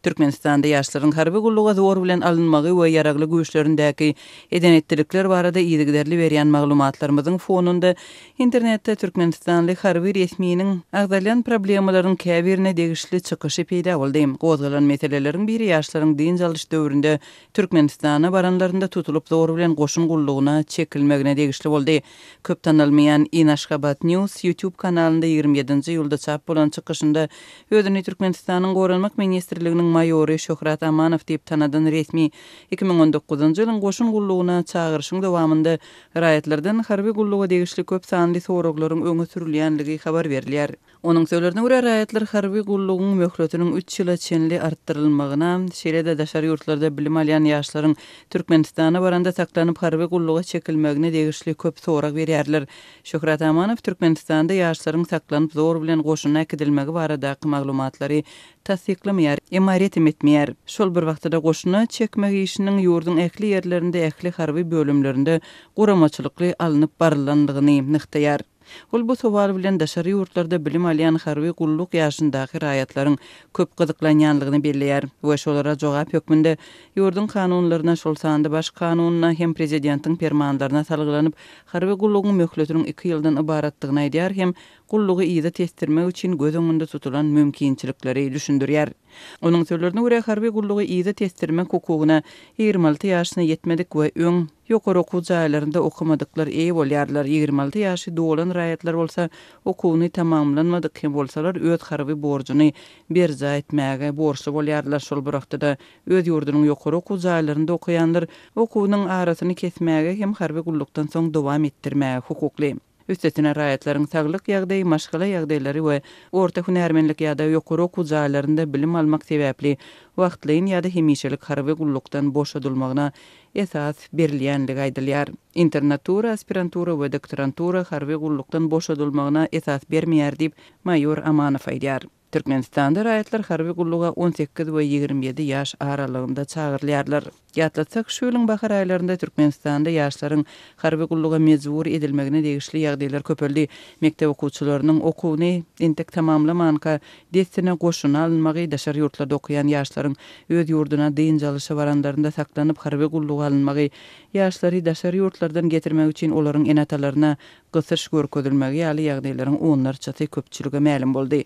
Türkmenistanda ýaşlaryň harby gulluga zor bilen alınmagy we ýaragly güýçlerindäki edenetlikler barada ýygyderli berýän maglumatlarymyzyň fonunda internetde Türkmenistanly harby resmiýiniň agdalyan problemalaryň käbirine degişli çykyşy peýda boldy. Gozgalan meseleleriň biri ýaşlaryň din jalyş döwründe Türkmenistana baranlarynda tutulup zor bilen goşun gulluguna çekilmegine degişli boldy. Köp tanylmaýan Inaşgabat News YouTube kanalynda 27-nji ýylda çap bolan çykyşynda özüni Türkmenistanyň Goranmak ministrliginiň maýory Şöhrat Amanow diýip tanadan resmi 2019-njy ýylyň goşun gulluguna çağırşyň dowamında raýatlardan harby gulluga degişli köp sanly soraklaryň öňe sürilýänligi habar berilýär. Onuň sözlerine görä raýatlar harby gullugyň möhletiniň 3 ýyla çenli artdyrylmagyna, şeýle-de daşary ýurtlarda bilim alýan ýaşlaryň Türkmenistana baranda saklanyp harby gulluga çekilmegine degişli köp sorak berýärler. Şöhrat Amanow Türkmenistanda ýaşlaryň saklanyp zor bilen goşuna ekidilmegi baradaky maglumatlary tasdiklemýär, emaret etmeýär. Şol bir wagtda goşuna çekmegi işiniň ýurdun ähli ýerlerinde, ähli harby bölümlerinde goramaçylykly alınıp barılandygyny nyktaýar. Ol bu sowal bilen daşary ýurtlarda bilim alýan harby gulluk ýaşyndaky raýatlaryň köp gyzyklanýanlygyny belleýär. We şolara jogap hökmünde ýurdun kanunlaryna, şol sandy baş kanunyna hem prezidentiň fermanlaryna salgylanyp harby gullugyň möhletiniň 2 ýyldan ibaratdygyny aýdýar hem gullugy ýyda testirmek üçin göz öňünde tutulan mümkinçilikleri düşündirýär. Onuň sözlerine görä harby gullugy ýyda testirmek hukugyna 26 ýaşyna ýetmedik we öň ýokary okuw jaýlarynda okumadyklar eý bolýarlar. 26 ýaşy dolan raýatlar bolsa okuwyny tamamlanmadyk hem bolsalar öz harby borjuny berja etmäge borçly bolýarlar. Şol bir wagtda öz ýurdunyň ýokary okuw jaýlarynda okuyanlar okuwynyň arasyny kesmäge hem harby gullukdan soň dowam etdirmäge hukukly. Üstesine raýatlaryň saglyk ýagdaýy, maşgala ýagdaýlary we orta hünärmenlik ýa-da ýokary okuw jaýlarynda bilim almak sebäpli wagtlyň ýa-da hemişelik harby gullukdan boşadylmagyna esas berilýänligi aýdylýar. Internatura, aspirantura we doktorantura harby gullukdan boşadylmagyna esas bermeýär diýip maýor Amanow aýdýar. Türkmenistanda raýatlar harby gulluga 18 we 27 ýaş aralygynda çağırylýarlar. Ýatlatsak şu ýylyň bahar aýlarynda Türkmenistanda ýaşlaryň harby gulluga mejbur edilmegine degişli ýagdaýlar köpeldi. Mektep okuwçylarynyň okuwyny entek tamamlamanka destine goşuna alınmagy, daşary ýurtlarda okuyan ýaşlaryň öz ýurduna din jalysy baranlarynda saklanyp harby gulluga alınmagy, ýaşlary daşary ýurtlardan getirmek üçin olaryň enatalaryna gysyş görkezilmegi ýaly ýagdaýlaryň onlarçasy köpçülüge ma'lum boldy.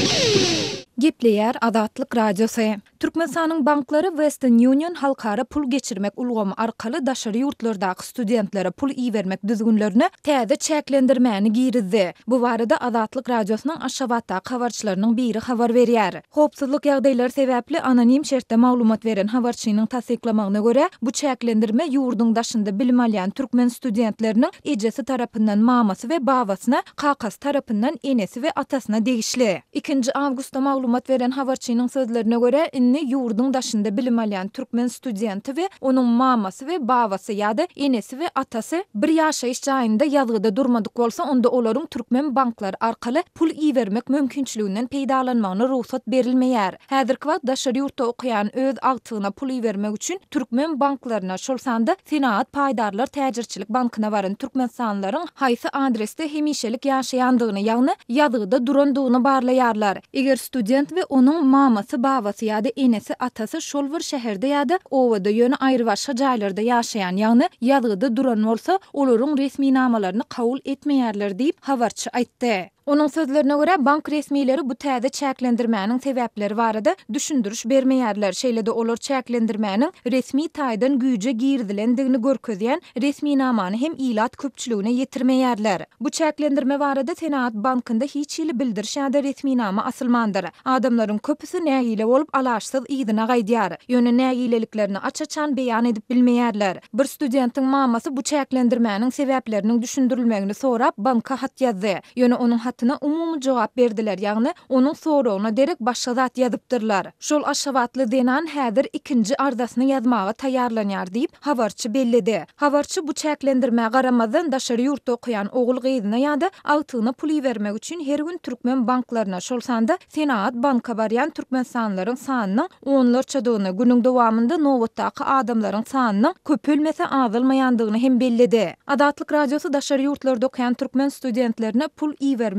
Gepleýär Azatlyk radiosu. Türkmenistanyň banklary Western Union halkara pul geçirmek ulgamy arkaly daşary ýurtlardaky studentlere pul iýermek düzgünlerini täze çäklendirmäni girizdi. Bu barada Azatlyk radiosynyň Aşgabatdaky habarçylarynyň biri habar berýär. Howpsuzlyk ýagdaýlary sebäpli anonim şertde maglumat beren habarçynyň tasdiklamagyna görä, bu çäklendirme ýurdun daşynda bilim alýan türkmen studentleriniň ejesi tarapyndan mamasy we babasyna, kakasy tarapyndan enesi we atasyna degişli. 2 awgustda maglumat beren habarçynyň sözlerine görä, inni ýurdun daşynda bilim alýan türkmen studenti we onuň mamasy we babasy ýa-da enesi we atasy bir ýaşaýyş jaýynda ýazgyda durmadyk bolsa, onda olaryň türkmen banklary arkaly pul iýermek mümkinçiliginden peýdalanmagyna ruhsat berilmeýär. Häzirki wagt daşary ýurtda okuyan öz agtygyna pul iýermek üçin türkmen banklaryna, şol sanda Senat Paýdarlar Täjirçilik bankyna baran türkmenistanylaryň haýsy adresde hemişelik ýaşaýandygyny, ýagny ýazgyda durandygyny barlaýarlar. Eger student we onuň mamasy, babasy ýa-da enesi, atasy şol bir şäherde ýa-da owada ýöne aýry başga jaýlarda ýaşaýan, ýagny ýazgyda duran bolsa, olaryň resmi namalaryny kabul etmeýärler diýip habarçy aýtdy. Onun sözlerine göre bank resmileri bu täze çäklendirmäniň sebäpleri barada düşündürüş bermeýärler. Şeýle-de olar çäklendirmäniň resmi taýdan güýje girdilendigini görkezýän resmi namany hem ilat köpçüligine ýetirmeýärler. Bu çäklendirme barada Senat bankynda hiç ýyly bildiriş ýa-da resmi nama asylmandyr. Adamlaryň köpüsi nägile bolup alaşsyz ýygyna gaýdýar. Ýöne nägileliklerini açaçan beýan edip bilmeýärler. Bir studentiň mamasy bu çäklendirmäniň sebäpleriniň düşündirilmegini sorap banka hat ýazdy. Ýöne onuň hatyna umumy jogap berdiler, ýagny onuň soragyna derek başga zat ýazypdyrlar. Şol Aşgabatly denan häzir 2-nji ardasyny ýazmaga taýýarlanýar diýip habarçy belledi. Habarçy bu çäklendirmäge garamazdan daşary ýurtda okuyan ogul gyzyna ýa-da agtygyna pul iýermek üçin her gün türkmen banklaryna, şol sanda Senat banka barýan türkmenistanylaryň sanynyň onlarçadygyny, günüň dowamında nowatdaky adamlaryň sanynyň köpelmese azalmaýandygyny hem belledi. Azatlyk radiosu daşary ýurtlarda okuyan türkmen studentlerine pul iýermek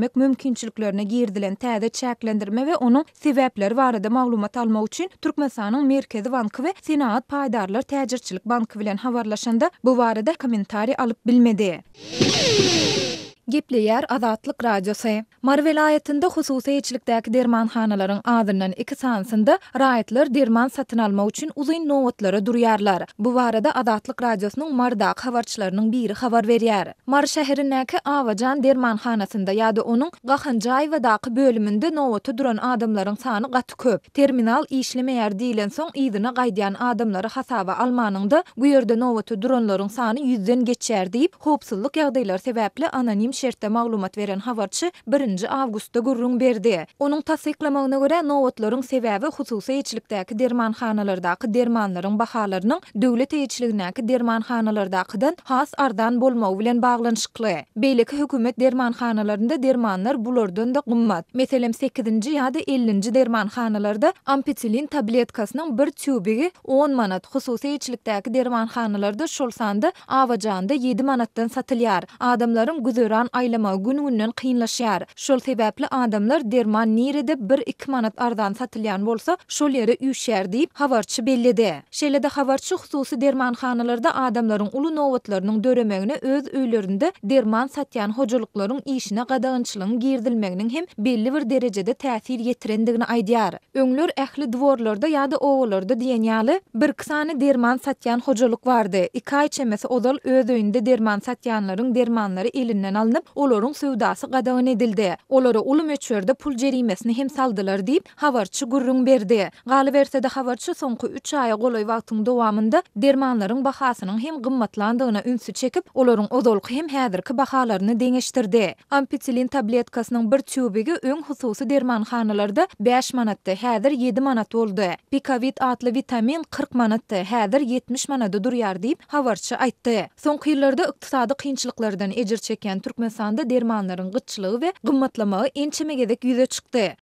geçirmek mümkinçiliklerine girdilen täze çäklendirme we onun sebäpleri barada maglumat almak üçin Türkmenistanyň Merkezi Banky we Senat Paýdarlar Täjirçilik Banky bilen habarlaşanda bu barada kommentari alyp bilmedi. Gepleýär Azatlyk radiosu. Mar welaýatynda hususy eçilikdäki dermanhanalaryň adyndan 2 sansynda raýatlar derman satyn almak üçin uzyn nowatlara durýarlar. Bu barada Azatlyk radiosynyň Mardaky habarçylarynyň biri habar berýär. Mar şäherindäki Awajan dermanhanasynda ýa-da onuň Gahanjaý we daky bölüminde nowaty duran adamlaryň sany gaty köp. Terminal işlemeýär diýilen soň ýzyna gaýdýan adamlary hasaba almanyňda bu ýerde nowaty duranlaryň sany 100den geçýär diýip howpsuzlyk ýagdaýlary sebäpli anonim şertde maglumat beren habarçy 1 awgustda gurrun berdi. Onuň tasdiklamagyna görä nowatlaryň sebäbi hususy eçilikdäki dermanhanalardaky dermanlaryň bahalarynyň döwlet eçiligindäki dermanhanalardakydan has ardan bolmagy bilen baglanyşykly. Beýleki hökümet dermanhanalarynda dermanlar bulardan da gymmat. Meselem 8-nji ýa-da 50-nji dermanhanalarda ampitsilin tabletkasynyň bir tübigi 10 manat, hususy eçilikdäki dermanhanalarda şol sanda Awajanda 7 manatdan satylýar. Adamlaryň güzöran aylama gün-günden kıyınlaşýar. Şol sebäpli adamlar derman nirede 1-2 manat ardan satylýan bolsa, şol ýere üýşär diýip habarçy bellidi. Şeýle-de habarçy hususy dermanhanalarda adamlaryň uly nowatlarynyň döremegine öz öýlerinde derman satýan hojalyklaryň işine gadagynçylygyň girdilmeginiň hem belli bir derejede täsir ýetirendigini aýdýar. Öňler ähli dworlarda ýa-da owalarda diýen ýaly bir sany derman satýan hojalyk bardy. 2 aý çemesi odal öz öýünde derman satýanlaryň dermanlary elinden alınıp olaryň sowdasy gadagyn edildi. Olara uly möçberde pul jerimesini hem saldylar diýip habarçy gurrun berdi. Galy bersede habarçy soňky 3 aýa golay wagtyň dowamında dermanlaryň bahasynyň hem gymmatlandygyna ünsü çekip olaryň odolky hem häzirki bahalaryny deňeşdirdi. Ampitsilin tabletkasynyň bir tübigi öň hususy dermanhanalarda 5 manatda, häzir 7 manat boldy. Pikavit adly vitamin 40 manatda, häzir 70 manatda durýar diýip habarçy aýtdy. Soňky ýyllarda ykdysady kynçylyklardan ejir çeken Türkmenistanda dermanlaryň gyçylygy we gymmatlamagy ençeme gezek ýüze çykdy.